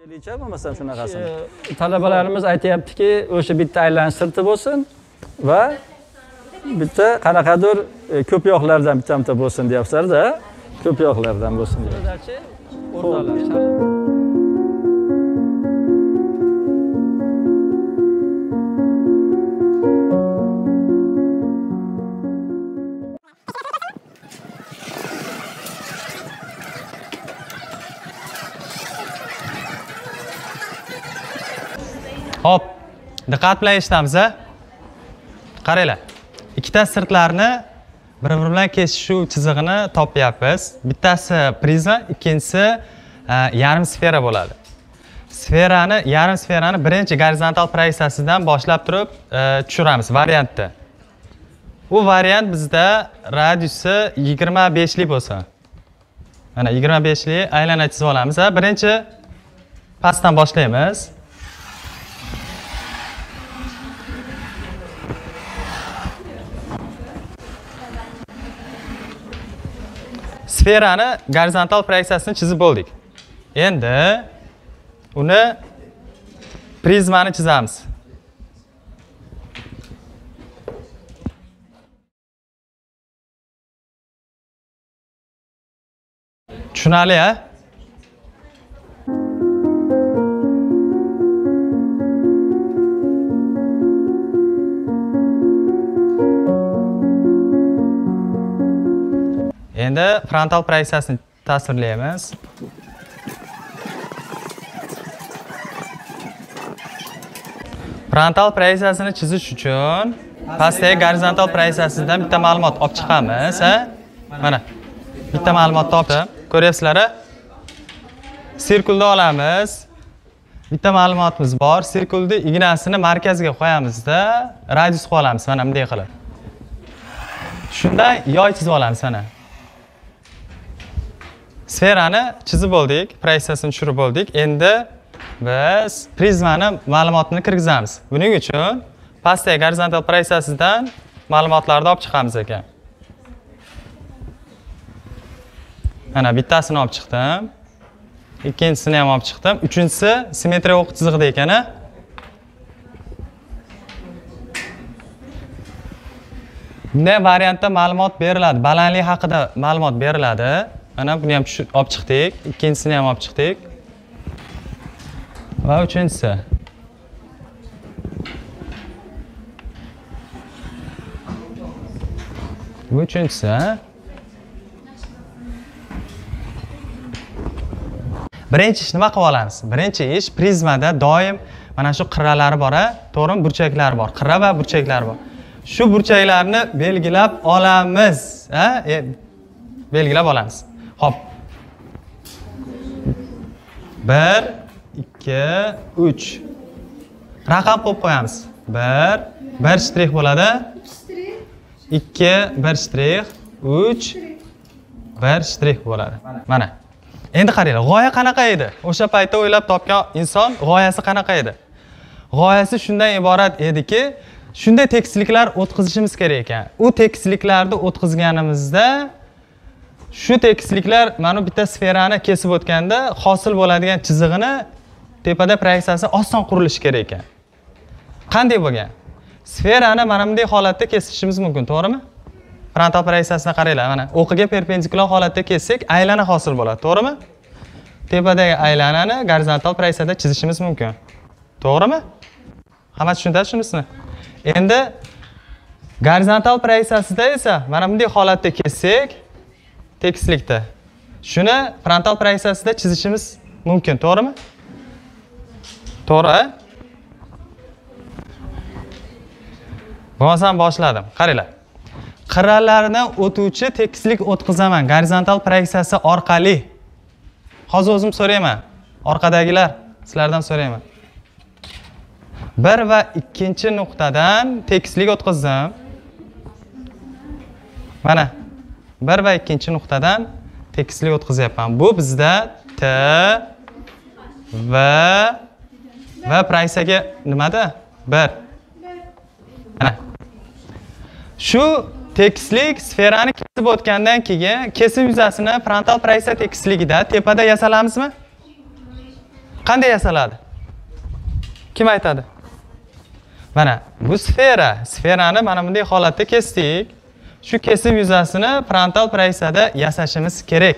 Recha bo'lmasam shunaqasini. Talabalarimiz aytayaptiki, o'sha bitta aylanish sirti bo'lsin va bitta qanaqadir ko'p yoqlardan bitta bo'lsin deyapsizlar-da, ko'p yoqlardan bo'lsin deyapti. O'rtalar. Hop, diqqat bilan eshitamiz. Qaranglar. Ikkita sirtlarni bir-biri bilan kesishuv chizig'ini topyapmiz. Bittasi prizma, ikkinchisi yarim sfera bo'ladi. Yarim sferani birinchi gorizontal proyeksiyasidan boshlab turib tushiramiz variantni. U variant bizda radiusi 25 lik bo'lsin. Mana 25 lik aylana chizib olamiz. Birinchi pastdan boshlaymiz. Sferani gorizontal proyeksiyasini chizib bo'ldik. Endi uni prizmani chizamiz. Tushunarli-a? Endi frontal proyeksiyasini tasvirlaymiz. Frontal proyeksiyasini chizish uchun pastdagi gorizontal proyeksiyasidan bitta ma'lumot olib chiqamiz. Mana bitta ma'lumot topdim. Ko'ryapsizlar? Sirkulni olamiz. Bitta ma'lumotimiz bor. Sirkulni ignasini markazga qo'yamizda, radius qo'yamiz mana bunday qilib. Shunday yoy chizib olamiz mana. Sferani chizib bo'ldik, proyeksiyasini tushirib bo'ldik. Endi biz prizmani ma'lumotini kirgizamiz. Buning uchun pastdagi gorizontal proyeksiyasidan ma'lumotlarni olib chiqamiz ekan. Mana bittasini olib chiqdim. Ikkinchisini ham olib chiqdim. Uchinchisi simmetriya o'q chizig'ida ekan. Bunday variantda ma'lumot beriladi. Balandlik haqida ma'lumot beriladi. Mana buni ham olib chiqdik. Ikkinchisini ham olib chiqdik. Va uchinchisi. Bu uchinchisi. Birinchi ish nima qilib olamiz? Birinchi ish prizmada doim mana shu qirralari bor, to'g'rimi? Burchaklari bor. Qirra va burchaklar bor. Shu burchaklarni belgilab olamiz, belgilab olamiz. Hop. 1 2 3. Raqam qo'yib qo'yamiz. 1 shtrix bo'ladi. 2 1 shtrix, 3 1 shtrix bo'ladi. Mana. Endi qaranglar, g'oya qanaqa edi? O'sha paytda o'ylab topgan inson g'oyasi qanaqa edi? G'oyasi shundan iborat ediki, shunday tekisliklar o'tkazishimiz kerak ekan. U tekisliklarni o'tkazganimizda shu tekisliklar mana bitta sferani kesib o'tganda hosil bo'ladigan chizig'ini tepada proyeksiyasi oson qurilishi kerak ekan. Qanday bo'lgan? Sferani mana bunday holatda kesishimiz mumkin, to'g'rimi? Frontal proyeksiyasini qaranglar, mana o'qiga perpendikulyar holatda kessak, aylana hosil bo'ladi, to'g'rimi? Tepadagi aylanani gorizontal proyeksiyada chizishimiz mumkin. To'g'rimi? Hamma tushundingiz shunisini? Endi gorizontal proyeksiyasida esa mana bunday holatda kessak, tekislikda. Shuni frontal proyeksiyasida chizishimiz mumkin, to'g'rimi? To'g'ri? Bo'lmasam boshladim. Qaranglar. Qirralardan o'tuvchi tekislik o'tkazaman gorizontal proyeksiyasi orqali. Hozir o'zim so'rayman. Orqadagilar sizlardan so'rayman. 1 va 2 nuqtadan tekislik o'tkazdim. Mana 1 va 2 nuqtadan tekislik o'tkazyapman. Bu bizda T va proyeksiyaga nimada? 1. Mana. Shu tekislik sferani kesib o'tgandan keyin kesib yuzasini frontal proyeksiya tekisligida tepada yasalamizmi? qanday yasaladi? Kim aytadi? Mana bu sfera. Sferani mana bunday holatda kesdik. Shu kesim yuzasini frontal proyeksiyada yasashimiz kerak.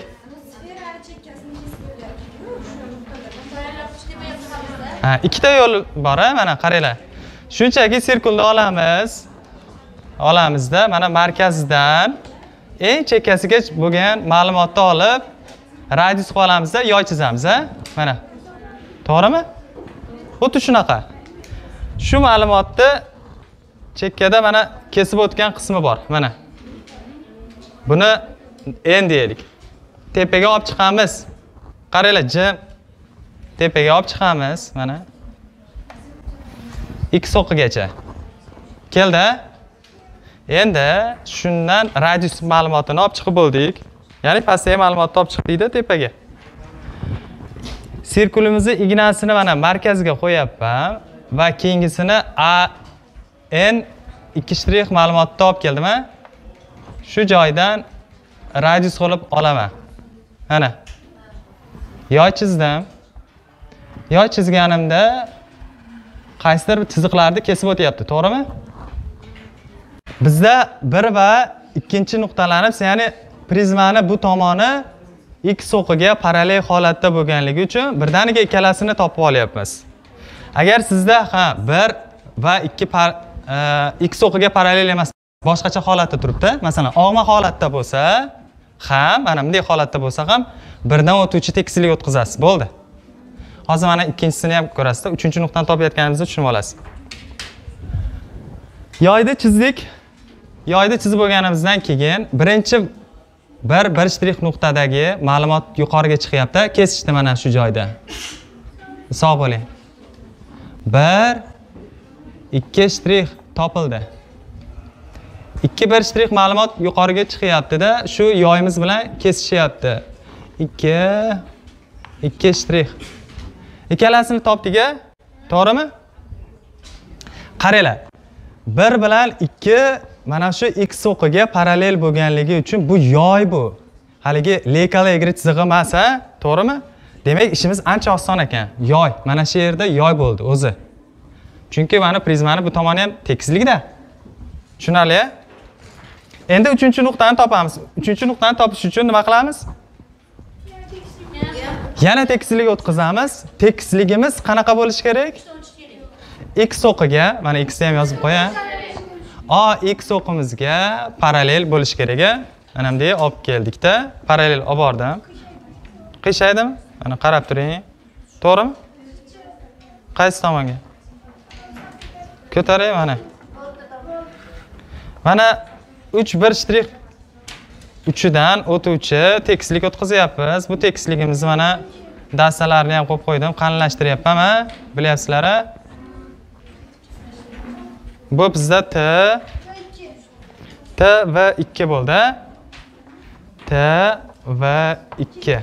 Ha, ikkita yo'l bor, mana qaranglar. Shunchaki sirkulni olamizda mana markazdan eng chekkasiga bo'lgan ma'lumotni olib, radius olamizda yoy chizamiz, mana. To'g'rimi? Xuddi shunaqa. Shu ma'lumotni chekkada mana kesib o'tgan qismi bor, mana. Buni n deylik. Tepaga olib chiqamiz. Qaranglar, jim. Tepaga olib chiqamiz, mana. X o'qigacha. Keldi. Endi shundan radius ma'lumotini olib chiqib bo'ldik. Ya'ni pastdagi ma'lumotni olib chiqdik-da tepaga. Sirkulimizni ignasini mana markazga qo'yapman va keyingisini A N 2 ma'lumotni olib keldim. Shu joydan radius olib olaman. Mana. Yoy chizdim. Yoy chizganimda qaysidir bir chiziqlarni kesib o'tyapti, to'g'rimi? Bizda 1 va 2 nuqtalarimiz, ya'ni prizmani bu tomoni x o'qiga parallel holatda bo'lganligi uchun birdaniga ikkalasini topib olyapmiz. Agar sizda 1 va 2 x o'qiga parallel emas, boshqacha holatda turibdi. Masalan, og'ma holatda bo'lsa ham, mana bunday holatda bo'lsa ham birdan o'tuvchi tekislik o'tkazasiz. Bo'ldi. Hozir mana ikkinchisini ham ko'rasiz. 3-nuqtani topayotganimizni tushunib olasiz. Yoyni chizdik. Yoyni chizib bo'lganimizdan keyin birinchi bir shtrix nuqtadagi ma'lumot yuqoriga chiqyapti. Kesishdi mana shu joyda. Sog' bo'ling. 1 2 shtrix topildi. 1 shtrix ma'lumot yuqoriga chiqyapti-da, shu yoyimiz bilan kesishyapti. 2 shtrix. Ikkalasini topdik-a? To'g'rimi? Qaranglar. 1 bilan 2 mana shu x o'qiga parallel bo'lganligi uchun bu yoy bu. Haligi leykali egri chizig'i emas, to'g'rimi? Demak, ishimiz ancha oson ekan. Yoy, mana shu yerda yoy bo'ldi o'zi. Chunki mana prizmani bu tomoni ham tekislikda. Tushunarli-a? Endi 3-nuqtani topamiz. 3-nuqtani topish uchun nima qilamiz? Yana tekislik o'tkazamiz. Tekisligimiz qanaqa bo'lishi kerak? X o'qiga, mana x ni ham yozib qo'yay. A x o'qimizga parallel bo'lishi kerak. Mana bunday olib keldik-da, parallel olib bordim. Qishaydimi? Mana qarab turing. To'g'rimi? Qaysi tomonga? Ko'taray mana. Mana 1 shtrix uchidan o'tuvchi tekislik o'tkazyapmiz. Bu tekisligimizni mana dastalarni ham qo'yib qo'ydim, qalinlashtiryapman, bilyapsizlar. Bu bizda T va 2 bo'ldi. T va 2.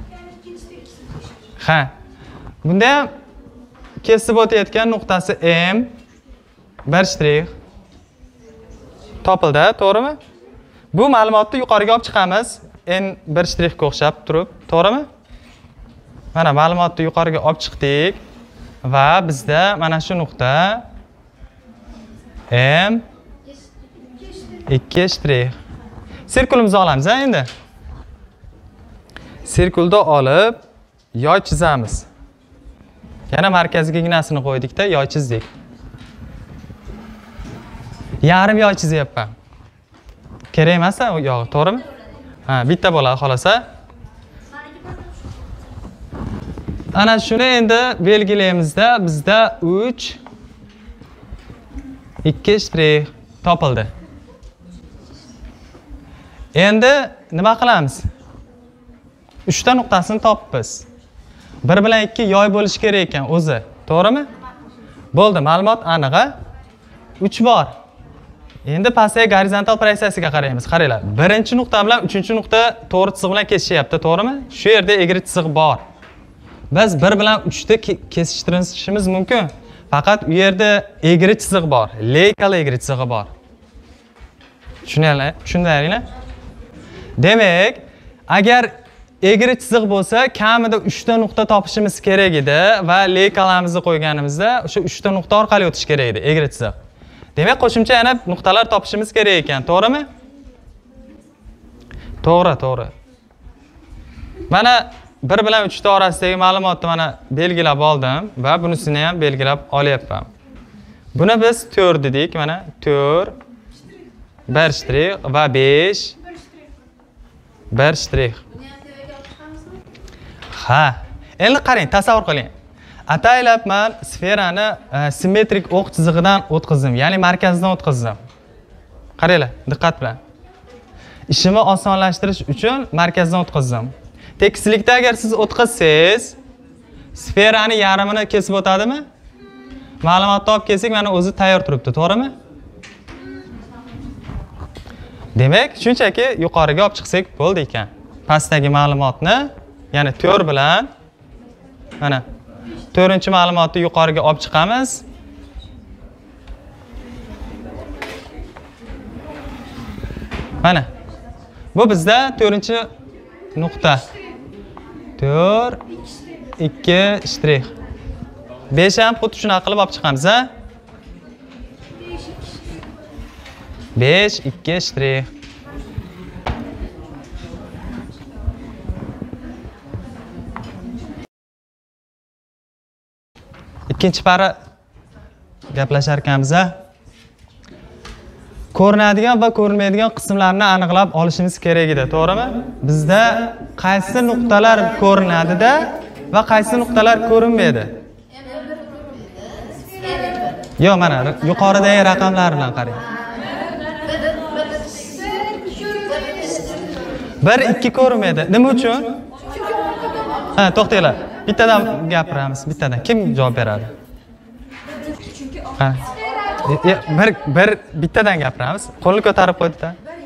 Ha. Bunda ham kesib o'tayotgan nuqtasi M 1 shtrix topildi, to'g'rimi? Bu ma'lumotni yuqoriga olib chiqamiz. N 1 shtrixga o'xshab turib, to'g'rimi? Mana ma'lumotni yuqoriga olib chiqdik va bizda mana shu nuqta M 2 shtrix. Sirkulimizni olamiz endi. Sirkulni olib yoy chizamiz. Yana markazga ignasini qo'ydik-da, yoy chizdik. Yarim yoy chizyapman. Kerak emas u yog'i, to'g'rimi? Ha, bitta bo'ladi xolasa. Ana shuni endi belgilaymizda bizda 3 2 shtrix topildi. Endi nima qilamiz? 3 ta nuqtasini topibmiz. 1 bilan 2 yoy bo'lishi kerak ekan o'zi, to'g'rimi? Bo'ldi, ma'lumot aniq. 3 bor. Endi pastdagi gorizontal proyeksiyasiga qaraymiz. Qaranglar, birinchi nuqta bilan 3-nuqta to'g'ri chiziq bilan kesishyapti, to'g'rimi? Shu yerda egri chiziq bor. Biz 1 bilan 3 ta kesishtirishimiz mumkin. Faqat u yerda egri chiziq bor, leykali egri chizig'i bor. Tushunaylikmi? Demak, agar egri chiziq bo'lsa, kamida 3 ta nuqta topishimiz kerak edi va leykalarimizni qo'yganimizda o'sha 3 ta nuqta orqali o'tish kerak edi, egri chiziq. Demak, qo'shimcha yana nuqtalar topishimiz kerak ekan, to'g'rimi? To'g'ri. Mana 1 bilan 3 ta orasidagi ma'lumotni mana belgilab oldim va bunisini ham belgilab olyapman. Buni biz 4 dedik, mana 4 1 shtrix va 5 1 shtrix. Ha, endi qarang, tasavvur qiling. Ataylab men sferani simmetrik o'q chizig'idan o'tkazdim, ya'ni markazdan o'tkazdim. Qaranglar, diqqat bilan. Ishimni osonlashtirish uchun markazdan o'tkazdim. Tekislikda agar siz o'tkazsangiz, sferani yarmini kesib o'tadimi? Ma'lumotni olib kelsak, mana o'zi tayyor turibdi, to'g'rimi? Demak, shunchaki yuqoriga olib chiqsak bo'ldi ekan. Pastdagi ma'lumotni, ya'ni 4 bilan mana 4-ma'lumotni yuqoriga olib chiqamiz. Mana bu bizda 4-nuqta. 4 2 shtrix. 5 ham xuddi shunaqa qilib olib chiqamiz, ha? 5 2 shtrix. Ikkinchi para gaplashar ekanmiz, ha? Ko'rinadigan va ko'rinmaydigan qismlarni aniqlab olishimiz kerak edi, to'g'rimi? Bizda qaysi nuqtalar ko'rinadi-da va qaysi nuqtalar ko'rinmaydi? Yo'q, mana yuqoridagi raqamlar bilan qarang. 1 2 ko'rinmaydi. Nima uchun? Ha, to'xtanglar. Bittadan gapiramiz, bittadan. Kim javob beradi? Ha. Bir bittadan gapiramiz. Qo'lni ko'tarib qo'ydi-da.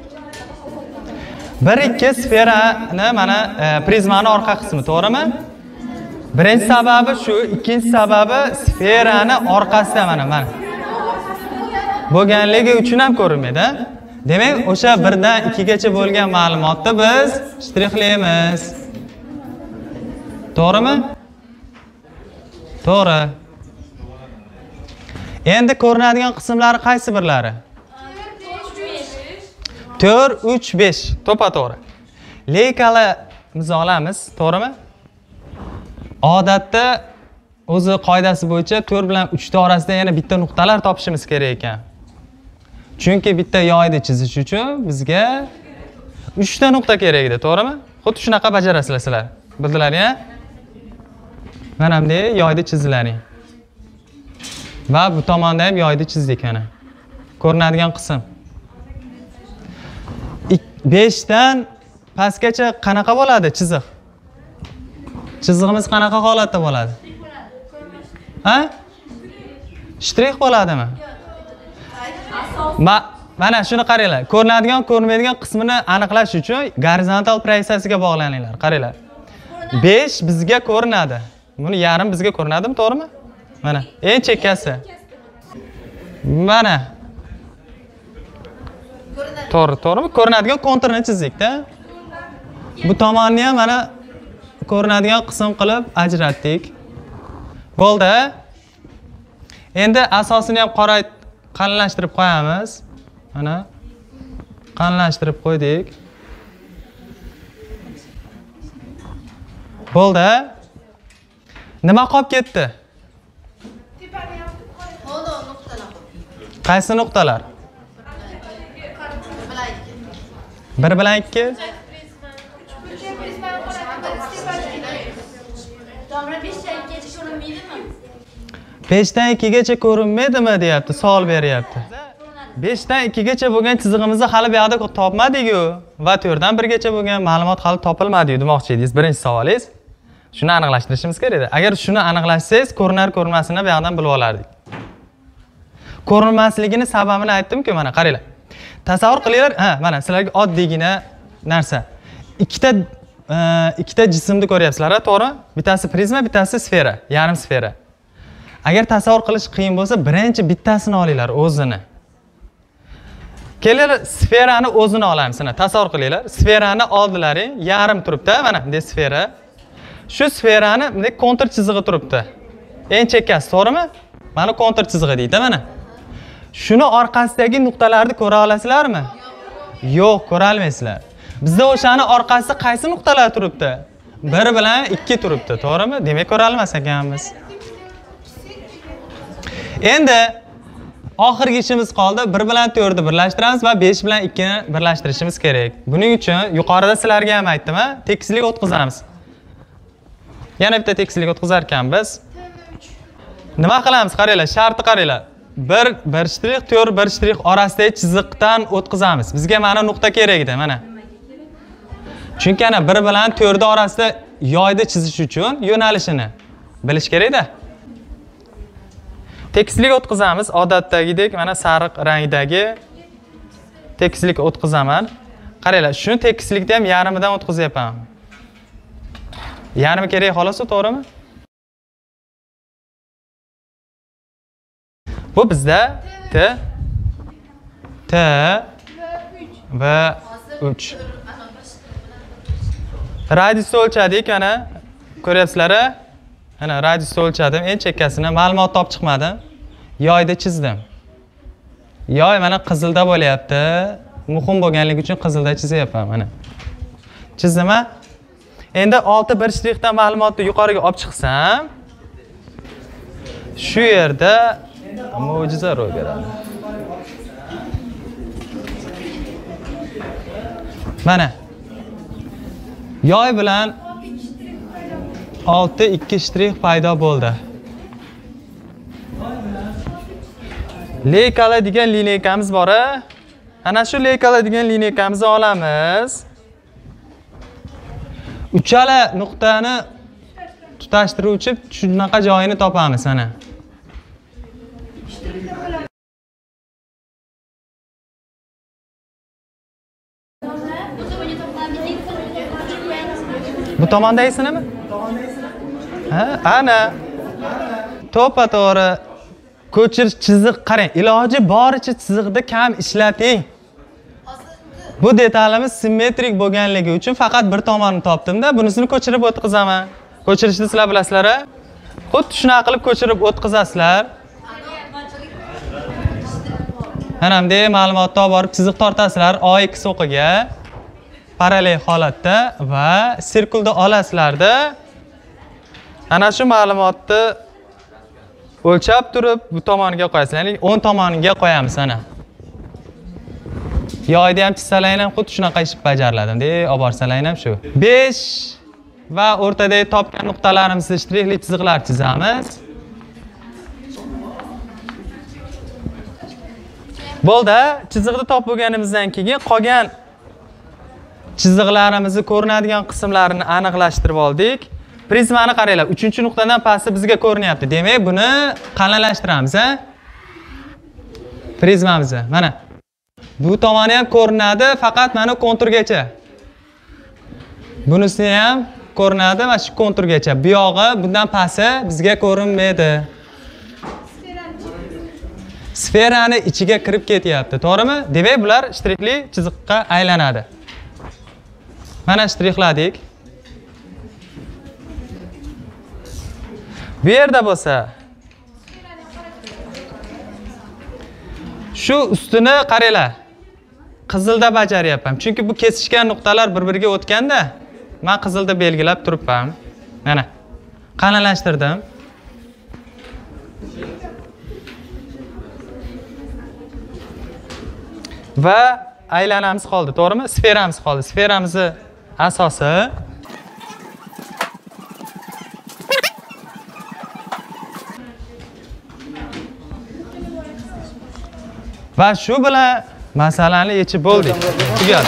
1 2 sferani mana prizmani orqa qismi, to'g'rimi? Birinchi sababi shu, ikkinchi sababi sferani orqasida mana. Bo'lganligi uchun ham ko'rinmaydi. Demak, o'sha 1 dan 2 gacha bo'lgan ma'lumotni biz shtrixlaymiz. To'g'rimi? To'g'ri. Endi ko'rinadigan qismlari qaysi birlari? 4 3 5. To'pa-to'g'ri. Leykalarimizni olamiz, to'g'rimi? Odatda o'zi qoidasi bo'yicha 4 bilan 3 ta orasida yana bitta nuqtalar topishimiz kerak ekan. Chunki bitta yoyni chizish uchun bizga 3 ta nuqta kerak edi, to'g'rimi? Xuddi shunaqa bajarasizlar sizlar. Bildilaring-a? Mana bunday yoyni chizilaring. Va bu tomonda ham yoyni chizdik mana. Ko'rinadigan qism. 5 dan pastgacha qanaqa bo'ladi chiziq? Chizig'imiz qanaqa holatda bo'ladi? Ha? Shtrix bo'ladimi? Mana shuni qaranglar. Ko'rinadigan, ko'rinmaydigan qismini aniqlash uchun gorizontal proyeksiyasiga bog'laninglar. Qaranglar. 5 bizga ko'rinadi. Buni yarim bizga ko'rinadimi, to'g'rimi? Mana, eng chekkasi. Mana. To'g'rimi? Ko'rinadigan konturni chizdik-da. Bu tomonni ham mana ko'rinadigan qism qilib ajratdik. Bo'ldi. Endi asosini ham qalinlashtirib qo'yamiz. Mana qalinlashtirib qo'ydik. Bo'ldi. Nima qolib ketdi? Qaysi nuqtalar? 1 bilan 2. 5 dan 2 gacha ko'rinmaydimi deyapti, savol beryapti. 5 dan 2 gacha bo'lgan chizig'imizni hali bu yerda topmadik-ku va 4 dan 1 gacha bo'lgan ma'lumot hali topilmadi demoqchi edingiz. Birinchi savolingiz. Shuni aniqlashtirishimiz kerak edi. Agar shuni aniqlashsangiz, ko'rinar-ko'rinmasini bu yerdan bilib olardik. Ko'rinmasligini sababini aytdim-ku, mana qaranglar. Tasavvur qilinglar, mana sizlarga oddiygina narsa. Ikkita jismni ko'ryapsizlar, to'g'ri? Bittasi prizma, bittasi sfera, yarim sfera. Agar tasavvur qilish qiyin bo'lsa, birinchi bittasini olinglar o'zini. Kelinglar, sferani o'zini olamiz. Mana tasavvur qilinglar. Sferani oldilaring yarim turibdi, mana bunday sfera. Shu sferani bunday kontur chizig'i turibdi. Eng chekkasi, to'g'rimi? Mana kontur chizig'i deydi, mana. Shuni orqasidagi nuqtalarni ko'ra olasizlarmi? Yo'q, ko'ra olmaysizlar. Bizda o'shani orqasida qaysi nuqtalar turibdi? 1 bilan 2 turibdi, to'g'rimi? Demak, ko'ra olmas ekanmiz. Endi oxirgi ishimiz qoldi. 1 bilan 4 ni birlashtiramiz va 5 bilan 2 ni birlashtirishimiz kerak. Buning uchun yuqorida sizlarga ham aytdim, tekislik o'tkazamiz. Yana bitta tekislik o'tkazar ekanmiz. Nima qilamiz? Qaranglar, shartni qaranglar. 1 shtrix, 4 1 shtrix orasidagi chiziqdan o'tkazamiz. Bizga mana nuqta kerak edi, mana. Chunki ana 1 bilan 4 orasida yoyni chizish uchun yo'nalishini bilish kerak-da. Tekislik o'tkazamiz. Odatdagidek mana sariq rangdagi tekislik o'tkazaman. Qaranglar, shuni tekislikda ham yarimidan o'tkazyapman. Yarimi kerak xolos, to'g'rimi? Bu bizda T va 3. Radiusni o'lchadik, mana ko'ryapsizlar. Mana radiusni o'lchadim, eng chekkasini, ma'lumot topib chiqmadim. Yoyda chizdim. Yoy mana qizilda bo'lyapti. Muhim bo'lganligi uchun qizilda chizyapman, mana. Chizdim. Endi 6 1 shtrixdan ma'lumotni yuqoriga olib chiqsam, shu yerda mo'jiza ro'y beradi. Mana yoy bilan 6 2 shtrix paydo bo'ldi. Leykala degan lineykamiz bor. Ana shu leykala degan lineykamizni olamiz. Uchala nuqtani tutashtiruvchi shunaqa joyini topamiz, mana. Bu tomondaysizmi? Ha, ana. To'g'ri. Ko'chirish chiziq qarang, iloji boricha chiziqda kam ishlating. Bu detalimiz simmetrik bo'lganligi uchun faqat bir tomonini topdim-da, bunisini ko'chirib o'tkazaman. Ko'chirishni sizlar bilasizlar? Xuddi shunaqa qilib ko'chirib o'tkazasizlar. Mana bunday ma'lumotni olib borib chiziq tortasizlar OX o'qiga parallel holatda va sirkulda olasizlarda. Ana shu ma'lumotni o'lchab turib bu tomoniga qo'yasizlar. Ya'ni 10 tomoniga qo'yamiz ana. Yoyda ham chizsalaring ham xuddi shunaqa ish bajariladi. Bunday olib borsalaring ham shu. 5 va o'rtadagi topgan nuqtalarimizni shtrixli chiziqlar chizamiz. Bo'ldi, chiziqni topib bo'lganimizdan keyin qolgan chiziqlarimizni ko'rinadigan qismlarini aniqlashtirib oldik. Prizmani qaranglar, 3-nuqtadan pasti bizga ko'rinyapti. Demak, buni qalinlashtiramiz, Prizmamizni. Mana. Bu tomoni ham ko'rinadi, faqat mana konturgacha. Bunisi ham ko'rinadi va shu konturgacha. Bu yog'i bundan pasti bizga ko'rinmaydi. Sferani ichiga kirib ketyapti, to'g'rimi? Demak, bular shtrixli chiziqqa aylanadi. Mana shtrixladik. Bu yerda bo'lsa shu ustini qaranglar. Qizilda bajaryapman. Chunki bu kesishgan nuqtalar bir-biriga o'tganda, men qizilda belgilab turibman. Mana. Qalinlashtirdim. Va aylanamiz qoldi, to'g'rimi? Sferamiz qoldi. Sferamizni asosi va shu bilan masalani yechib bo'ldik. Tugadi.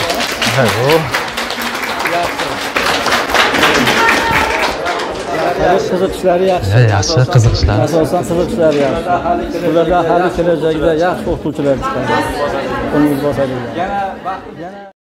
Qiziqishlari yaxshi. Yaxshi, qiziqishlar. Asosan qiziqishlari yaxshi. Ularda hali kelajakda yaxshi o'qituvchilar chiqadi. Umid bosadi. Yana